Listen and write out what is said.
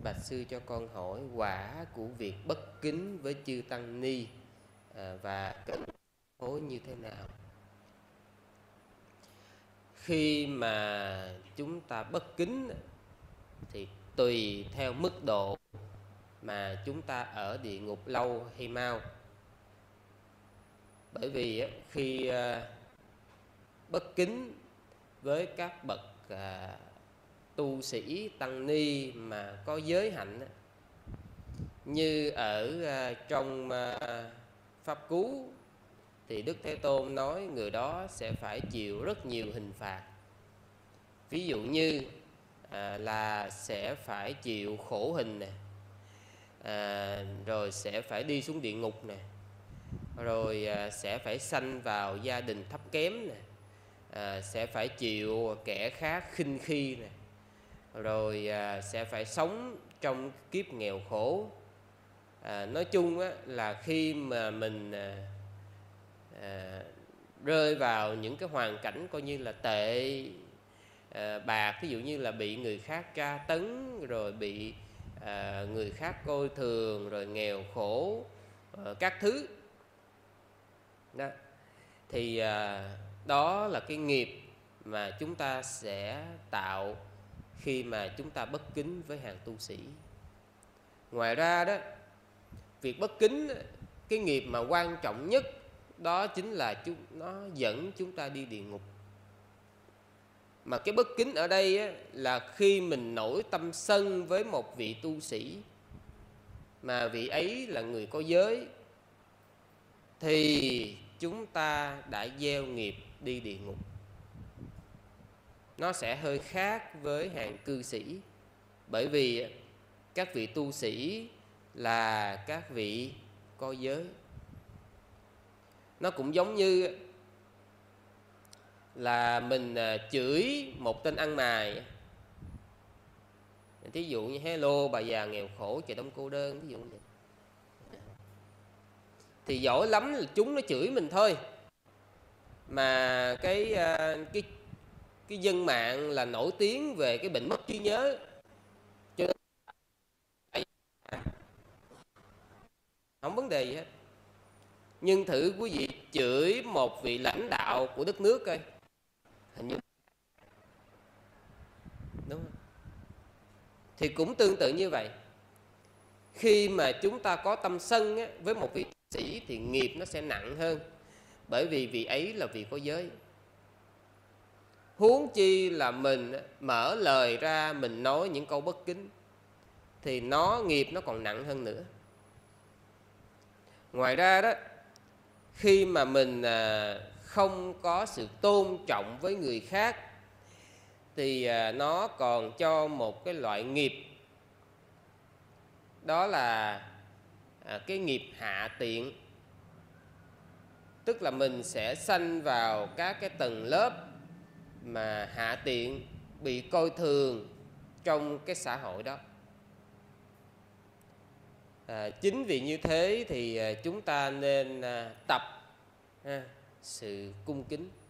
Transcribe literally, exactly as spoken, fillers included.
bạch sư cho con hỏi quả của việc bất kính với chư tăng ni à, và cần hối như thế nào? Khi mà chúng ta bất kính thì tùy theo mức độ mà chúng ta ở địa ngục lâu hay mau. Bởi vì khi bất kính với các bậc tu sĩ tăng ni mà có giới hạnh, như ở trong Pháp Cú thì Đức Thế Tôn nói người đó sẽ phải chịu rất nhiều hình phạt. Ví dụ như à, là sẽ phải chịu khổ hình nè, à, rồi sẽ phải đi xuống địa ngục nè, rồi à, sẽ phải sanh vào gia đình thấp kém nè, à, sẽ phải chịu kẻ khác khinh khi nè, rồi à, sẽ phải sống trong kiếp nghèo khổ. À, nói chung á, là khi mà mình à, à, rơi vào những cái hoàn cảnh coi như là tệ à, bạc, ví dụ như là bị người khác tra tấn, rồi bị à, người khác coi thường, rồi nghèo khổ à, các thứ đó, thì à, đó là cái nghiệp mà chúng ta sẽ tạo khi mà chúng ta bất kính với hàng tu sĩ. Ngoài ra đó, việc bất kính, cái nghiệp mà quan trọng nhất đó chính là chúng, nó dẫn chúng ta đi địa ngục. Mà cái bất kính ở đây á, là khi mình nổi tâm sân với một vị tu sĩ mà vị ấy là người có giới, thì chúng ta đã gieo nghiệp đi địa ngục. Nó sẽ hơi khác với hàng cư sĩ, bởi vì các vị tu sĩ là các vị có giới. Nó cũng giống như là mình chửi một tên ăn mày, thí dụ như hello bà già nghèo khổ trời đông cô đơn, thí dụ như vậy. Thì giỏi lắm là chúng nó chửi mình thôi, mà cái cái cái dân mạng là nổi tiếng về cái bệnh mất trí nhớ, cho nên không vấn đề gì hết. Nhưng thử quý vị chửi một vị lãnh đạo của đất nước coi, hình như đúng không? Thì cũng tương tự như vậy. Khi mà chúng ta có tâm sân á, với một vị sĩ thì nghiệp nó sẽ nặng hơn, bởi vì vị ấy là vị có giới. Huống chi là mình mở lời ra mình nói những câu bất kính thì nó nghiệp nó còn nặng hơn nữa. Ngoài ra đó, khi mà mình không có sự tôn trọng với người khác thì nó còn cho một cái loại nghiệp, đó là cái nghiệp hạ tiện. Tức là mình sẽ sanh vào các cái tầng lớp mà hạ tiện, bị coi thường trong cái xã hội đó. À, chính vì như thế thì chúng ta nên tập à, sự cung kính.